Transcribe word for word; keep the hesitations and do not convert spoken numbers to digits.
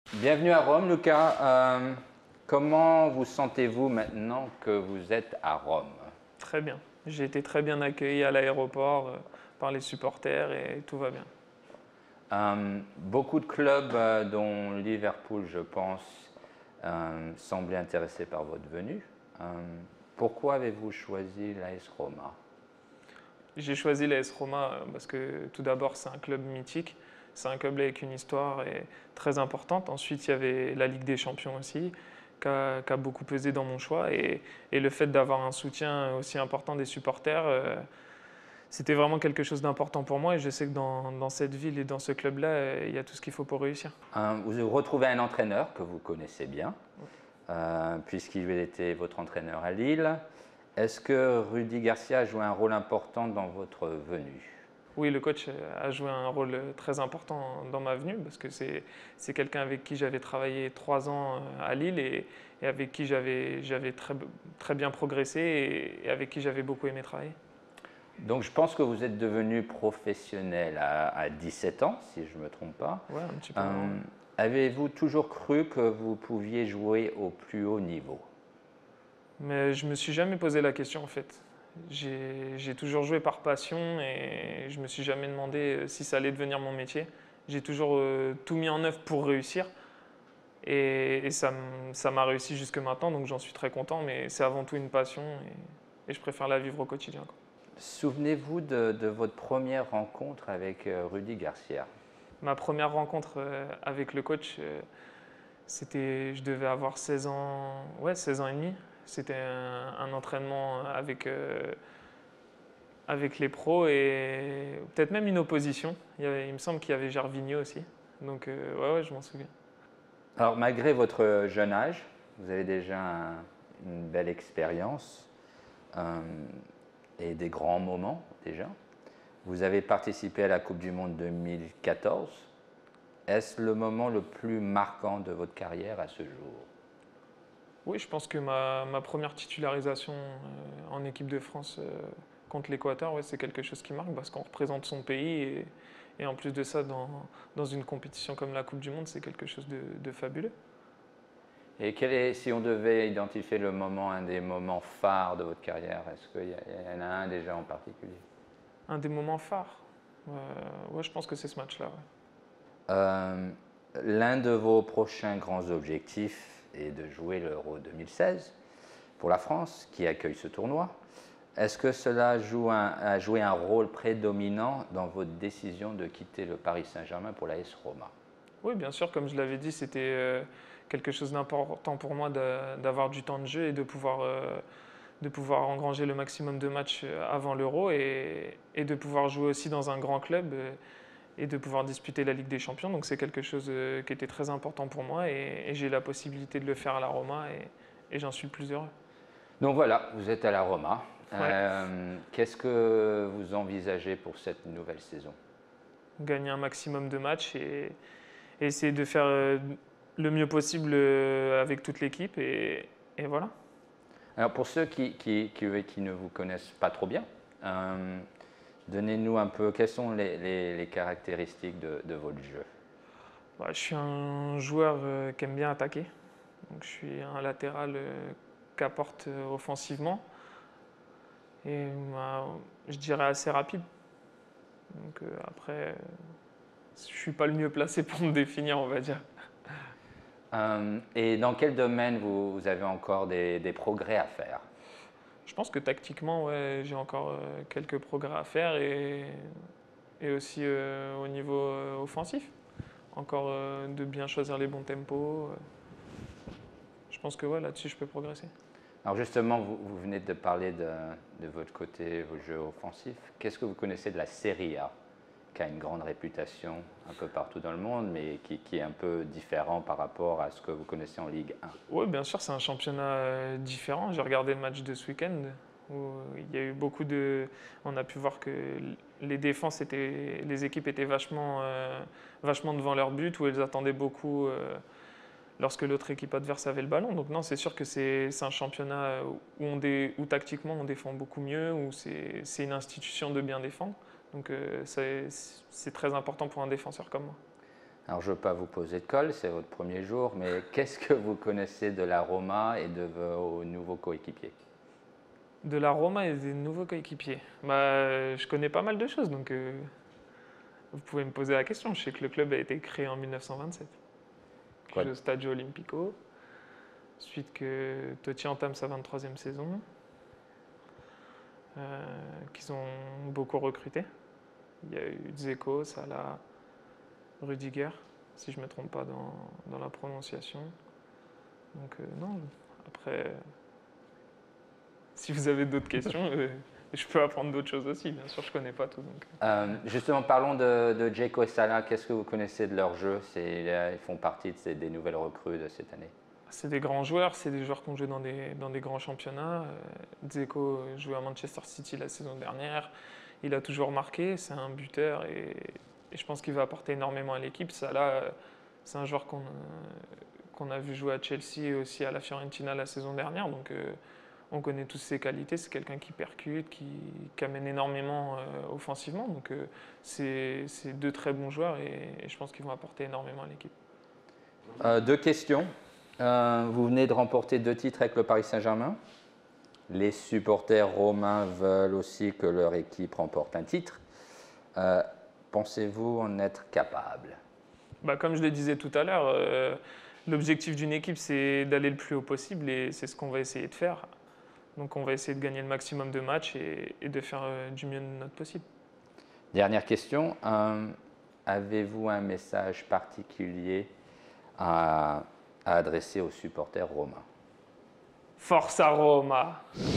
Bienvenue à Rome, Lucas. Euh, comment vous sentez-vous maintenant que vous êtes à Rome? Très bien. J'ai été très bien accueilli à l'aéroport euh, par les supporters et tout va bien. Euh, beaucoup de clubs, euh, dont Liverpool, je pense, euh, semblaient intéressés par votre venue. Euh, pourquoi avez-vous choisi l'A S Roma? J'ai choisi l'A S Roma euh, parce que tout d'abord c'est un club mythique, c'est un club avec une histoire et très importante. Ensuite il y avait la Ligue des Champions aussi qui a, qui a beaucoup pesé dans mon choix et, et le fait d'avoir un soutien aussi important des supporters, euh, c'était vraiment quelque chose d'important pour moi et je sais que dans, dans cette ville et dans ce club-là, euh, il y a tout ce qu'il faut pour réussir. Euh, vous retrouvez un entraîneur que vous connaissez bien, euh, puisqu'il était votre entraîneur à Lille. Est-ce que Rudy Garcia a joué un rôle important dans votre venue? Oui, le coach a joué un rôle très important dans ma venue parce que c'est, c'est quelqu'un avec qui j'avais travaillé trois ans à Lille et, et avec qui j'avais, j'avais très, très bien progressé et, et avec qui j'avais beaucoup aimé travailler. Donc je pense que vous êtes devenu professionnel à, à dix-sept ans, si je ne me trompe pas. Ouais, un petit peu avant. Euh, Ouais. Avez-vous toujours cru que vous pouviez jouer au plus haut niveau? Mais je me suis jamais posé la question en fait. J'ai, j'ai toujours joué par passion et je me suis jamais demandé si ça allait devenir mon métier. J'ai toujours euh, tout mis en œuvre pour réussir. Et, et ça, m- ça m'a réussi jusque maintenant, donc j'en suis très content, mais c'est avant tout une passion et, et je préfère la vivre au quotidien, quoi. Souvenez-vous de, de votre première rencontre avec euh, Rudy Garcia. Ma première rencontre euh, avec le coach, euh, c'était, je devais avoir seize ans, ouais, seize ans et demi. C'était un, un entraînement avec, euh, avec les pros et peut-être même une opposition. Il, y avait- il me semble qu'il y avait Gervinho aussi. Donc euh, ouais, ouais, je m'en souviens. Alors malgré votre jeune âge, vous avez déjà un- une belle expérience euh, et des grands moments déjà. Vous avez participé à la Coupe du Monde deux mille quatorze. Est-ce le moment le plus marquant de votre carrière à ce jour? Oui, je pense que ma, ma première titularisation euh, en équipe de France euh, contre l'Équateur, ouais, c'est quelque chose qui marque parce qu'on représente son pays et, et en plus de ça, dans, dans une compétition comme la Coupe du Monde, c'est quelque chose de, de fabuleux. Et quel est, si on devait identifier le moment, un des moments phares de votre carrière, est-ce qu'il y, y en a un déjà en particulier? Un des moments phares, euh, ouais, je pense que c'est ce match-là. Ouais. Euh, L'un de vos prochains grands objectifs est de jouer l'Euro deux mille seize pour la France, qui accueille ce tournoi. Est-ce que cela joue un, a joué un rôle prédominant dans votre décision de quitter le Paris Saint-Germain pour l'A S Roma? Oui, bien sûr, comme je l'avais dit, c'était euh, quelque chose d'important pour moi de- d'avoir du temps de jeu et de pouvoir, euh, de pouvoir engranger le maximum de matchs euh, avant l'Euro et, et de pouvoir jouer aussi dans un grand club euh, et de pouvoir disputer la Ligue des Champions. Donc c'est quelque chose euh, qui était très important pour moi et, et j'ai la possibilité de le faire à la Roma et, et j'en suis le plus heureux. Donc voilà, vous êtes à la Roma. Ouais, Euh, Qu'est-ce que vous envisagez pour cette nouvelle saison? gagner un maximum de matchs et, et essayer de faire euh, le mieux possible euh, avec toute l'équipe et, et voilà. Alors pour ceux qui, qui, qui, qui ne vous connaissent pas trop bien, euh, donnez-nous un peu, quelles sont les, les, les caractéristiques de, de votre jeu? Bah, je suis un joueur euh, qui aime bien attaquer. Donc, je suis un latéral euh, qui apporte euh, offensivement et bah, je dirais assez rapide. Donc euh, après, je suis pas le mieux placé pour me définir, on va dire. Euh, et dans quel domaine vous, vous avez encore des, des progrès à faire? Je pense que tactiquement, ouais, j'ai encore euh, quelques progrès à faire et, et aussi euh, au niveau euh, offensif. Encore euh, de bien choisir les bons tempos. euh. Je pense que ouais, là-dessus, je peux progresser. Alors justement, vous, vous venez de parler de, de votre côté, vos jeux offensifs. Qu'est-ce que vous connaissez de la Serie A, qui a une grande réputation un peu partout dans le monde, mais qui, qui est un peu différent par rapport à ce que vous connaissez en Ligue un? Oui, bien sûr, c'est un championnat euh, différent. J'ai regardé le match de ce week-end où il y a eu beaucoup de. On a pu voir que les défenses étaient, les équipes étaient vachement, euh, vachement devant leur but, où elles attendaient beaucoup euh, lorsque l'autre équipe adverse avait le ballon. Donc non, c'est sûr que c'est c'est un championnat où, on dé- où tactiquement on défend beaucoup mieux, où c'est c'est une institution de bien défendre. Donc euh, c'est c'est très important pour un défenseur comme moi. Alors, je ne veux pas vous poser de colle, c'est votre premier jour, mais qu'est-ce que vous connaissez de la Roma et de vos nouveaux coéquipiers? De la Roma et des nouveaux coéquipiers. Bah, je connais pas mal de choses, donc euh, vous pouvez me poser la question. Je sais que le club a été créé en mille neuf cent vingt-sept. Quoi? Joue au Stadio Olimpico. Ensuite que Totti entame sa vingt-troisième saison. Euh, qu'ils ont beaucoup recruté. Il y a eu Dzeko, Salah, Rudiger, si je ne me trompe pas dans, dans la prononciation. Donc euh, non, après, si vous avez d'autres questions, euh, je peux apprendre d'autres choses aussi. Bien sûr, je ne connais pas tout. Donc. Euh, justement, parlons de, de Dzeko et Salah. Qu'est-ce que vous connaissez de leur jeu? Ils font partie de ces, des nouvelles recrues de cette année. C'est des grands joueurs, c'est des joueurs qui ont joué dans des, dans des grands championnats. Euh, Dzeko jouait à Manchester City la saison dernière. Il a toujours marqué, c'est un buteur et, et je pense qu'il va apporter énormément à l'équipe. Salah, c'est un joueur qu'on qu'on a vu jouer à Chelsea et aussi à la Fiorentina la saison dernière. Donc euh, on connaît tous ses qualités. C'est quelqu'un qui percute, qui, qui amène énormément euh, offensivement. Donc euh, c'est deux très bons joueurs et, et je pense qu'ils vont apporter énormément à l'équipe. Euh, deux questions. Euh, vous venez de remporter deux titres avec le Paris Saint-Germain. Les supporters romains veulent aussi que leur équipe remporte un titre. Euh, Pensez-vous en être capable? Bah, comme je le disais tout à l'heure, euh, l'objectif d'une équipe, c'est d'aller le plus haut possible et c'est ce qu'on va essayer de faire. Donc on va essayer de gagner le maximum de matchs et, et de faire euh, du mieux de notre possible. Dernière question. Euh, Avez-vous un message particulier à, à adresser aux supporters romains? Forza Roma!